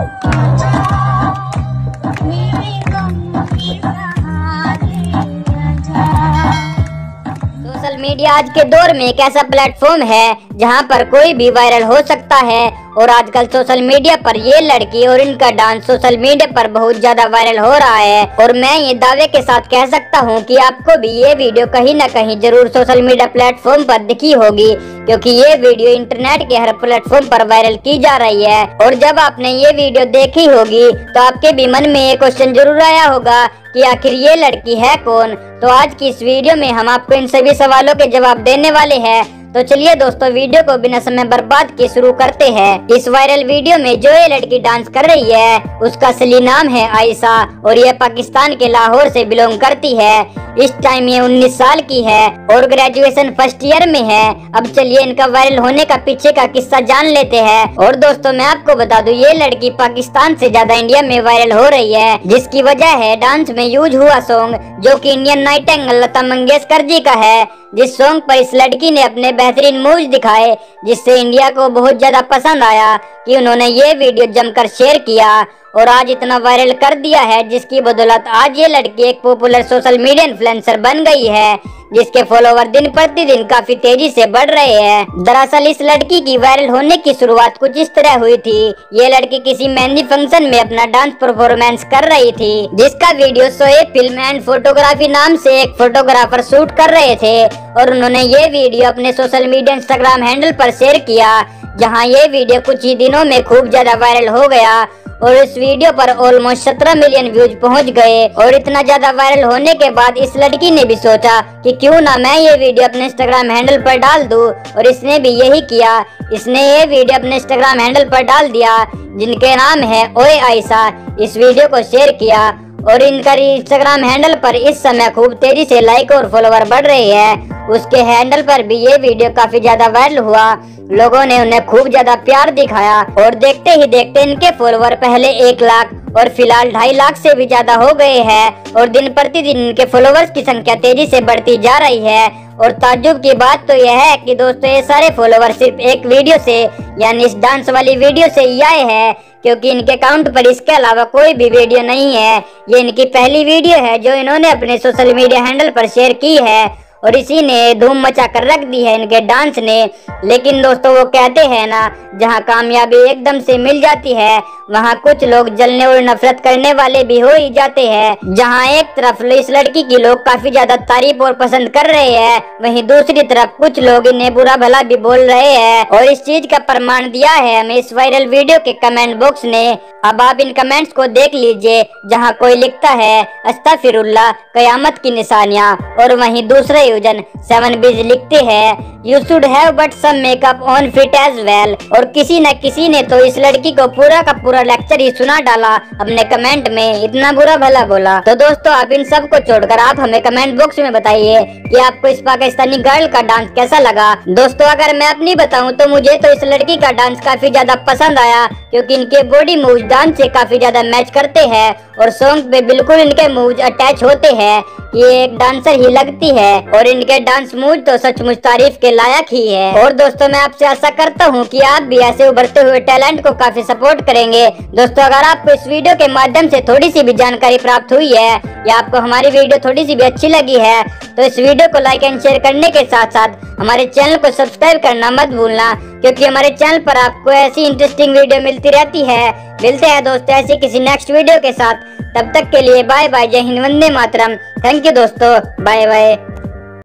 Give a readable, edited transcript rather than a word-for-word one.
Social media आज के दौर में एक ऐसा प्लेटफॉर्म है जहां पर कोई भी वायरल हो सकता है और आजकल सोशल मीडिया पर ये लड़की और इनका डांस सोशल मीडिया पर बहुत ज्यादा वायरल हो रहा है। और मैं ये दावे के साथ कह सकता हूँ कि आपको भी ये वीडियो कहीं न कहीं जरूर सोशल मीडिया प्लेटफॉर्म पर दिखी होगी, क्योंकि ये वीडियो इंटरनेट के हर प्लेटफॉर्म पर वायरल की जा रही है। और जब आपने ये वीडियो देखी होगी तो आपके भी मन में ये क्वेश्चन जरूर आया होगा कि आखिर ये लड़की है कौन। तो आज की इस वीडियो में हम आपको इन सभी सवालों के जवाब देने वाले हैं। तो चलिए दोस्तों, वीडियो को बिना समय बर्बाद किए शुरू करते हैं। इस वायरल वीडियो में जो ये लड़की डांस कर रही है उसका असली नाम है आयशा और ये पाकिस्तान के लाहौर से बिलोंग करती है। इस टाइम ये 19 साल की है और ग्रेजुएशन फर्स्ट ईयर में है। अब चलिए इनका वायरल होने का पीछे का किस्सा जान लेते हैं। और दोस्तों, मैं आपको बता दूं, ये लड़की पाकिस्तान से ज्यादा इंडिया में वायरल हो रही है, जिसकी वजह है डांस में यूज हुआ सॉन्ग, जो कि इंडियन नाइटिंगेल लता मंगेशकर जी का है। जिस सॉन्ग पर इस लड़की ने अपने बेहतरीन मूव्स दिखाए, जिससे इंडिया को बहुत ज्यादा पसंद आया कि उन्होंने ये वीडियो जमकर शेयर किया और आज इतना वायरल कर दिया है, जिसकी बदौलत आज ये लड़की एक पॉपुलर सोशल मीडिया इन्फ्लुएंसर बन गई है, जिसके फॉलोवर दिन प्रतिदिन काफी तेजी से बढ़ रहे हैं। दरअसल इस लड़की की वायरल होने की शुरुआत कुछ इस तरह हुई थी। ये लड़की किसी मेहंदी फंक्शन में अपना डांस परफॉर्मेंस कर रही थी, जिसका video Shoaib film and photography नाम से एक फोटोग्राफर शूट कर रहे थे और उन्होंने ये वीडियो अपने सोशल मीडिया इंस्टाग्राम हैंडल पर शेयर किया, जहां ये वीडियो कुछ ही दिनों में खूब ज्यादा वायरल हो गया और इस वीडियो पर ऑलमोस्ट 17 मिलियन व्यूज पहुंच गए। और इतना ज्यादा वायरल होने के बाद इस लड़की ने भी सोचा कि क्यों ना मैं ये वीडियो अपने इंस्टाग्राम हैंडल पर डाल दूं, और इसने भी यही किया। इसने ये वीडियो अपने इंस्टाग्राम हैंडल पर डाल दिया, जिनके नाम है ओए आयशा। इस वीडियो को शेयर किया और इनका इंस्टाग्राम हैंडल पर इस समय खूब तेजी से लाइक और फॉलोवर बढ़ रहे हैं। उसके हैंडल पर भी ये वीडियो काफी ज्यादा वायरल हुआ, लोगों ने उन्हें खूब ज्यादा प्यार दिखाया और देखते ही देखते इनके फॉलोवर पहले 1 लाख और फिलहाल 2.5 लाख से भी ज्यादा हो गए हैं और दिन प्रतिदिन इनके फॉलोवर्स की संख्या तेजी से बढ़ती जा रही है। और ताज्जुब की बात तो यह है कि दोस्तों, ये सारे फॉलोवर सिर्फ एक वीडियो से, यानी इस डांस वाली वीडियो से ही आए हैं, क्योंकि इनके अकाउंट पर इसके अलावा कोई भी वीडियो नहीं है। ये इनकी पहली वीडियो है जो इन्होंने अपने सोशल मीडिया हैंडल पर शेयर की है और इसी ने धूम मचा कर रख दी है इनके डांस ने। लेकिन दोस्तों, वो कहते हैं ना, जहां कामयाबी एकदम से मिल जाती है वहां कुछ लोग जलने और नफरत करने वाले भी हो ही जाते हैं। जहां एक तरफ इस लड़की की लोग काफी ज्यादा तारीफ और पसंद कर रहे हैं, वहीं दूसरी तरफ कुछ लोग इन्हें बुरा भला भी बोल रहे हैं। और इस चीज का प्रमाण दिया है हमें इस वायरल वीडियो के कमेंट बॉक्स ने। अब आप इन कमेंट्स को देख लीजिए, जहां कोई लिखता है अस्तगफिरुल्लाह कयामत की निशानियां, और वहीं दूसरे यूजन 7 बीज लिखते हैं you should have but some makeup on fit as well. और किसी न किसी ने तो इस लड़की को पूरा का पूरा लेक्चर ही सुना डाला अपने कमेंट में, इतना बुरा भला बोला। तो दोस्तों, आप इन सब को छोड़कर आप हमें कमेंट बॉक्स में बताइए कि आपको इस पाकिस्तानी गर्ल का डांस कैसा लगा। दोस्तों, अगर मैं अपनी बताऊं तो मुझे तो इस लड़की का डांस काफी ज्यादा पसंद आया, क्योंकि इनके बॉडी मूव्स डांस से काफी ज्यादा मैच करते हैं और सॉन्ग पे बिल्कुल इनके मूव्स अटैच होते हैं। ये एक डांसर ही लगती है और इनके डांस मूव तो सचमुच तारीफ के लायक ही है। और दोस्तों, मैं आपसे आशा करता हूँ कि आप भी ऐसे उभरते हुए टैलेंट को काफी सपोर्ट करेंगे। दोस्तों, अगर आपको इस वीडियो के माध्यम से थोड़ी सी भी जानकारी प्राप्त हुई है या आपको हमारी वीडियो थोड़ी सी भी अच्छी लगी है, तो इस वीडियो को लाइक एंड शेयर करने के साथ साथ हमारे चैनल को सब्सक्राइब करना मत भूलना, क्योंकि हमारे चैनल पर आपको ऐसी इंटरेस्टिंग वीडियो मिलती रहती है। मिलते हैं दोस्तों ऐसे किसी नेक्स्ट वीडियो के साथ, तब तक के लिए बाय बाय, जय हिंद, वंदे मातरम। थैंक यू दोस्तों, बाय बाय।